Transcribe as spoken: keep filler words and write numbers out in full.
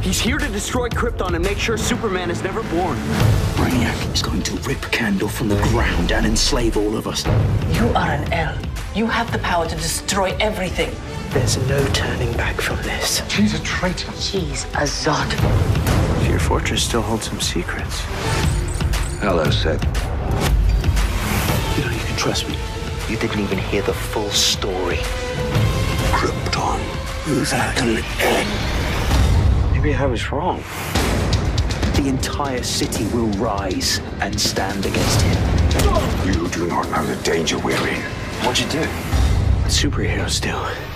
He's here to destroy Krypton and make sure Superman is never born. Brainiac is going to rip Kandor from the ground and enslave all of us. You are an L. You have the power to destroy everything. There's no turning back from this. She's a traitor. She's a Zod. Your fortress still holds some secrets. Hello, Seth. You know, you can trust me. You didn't even hear the full story. Krypton, without an end. Maybe I was wrong. The entire city will rise and stand against him. You do not know the danger we're in. What'd you do? What superheroes do.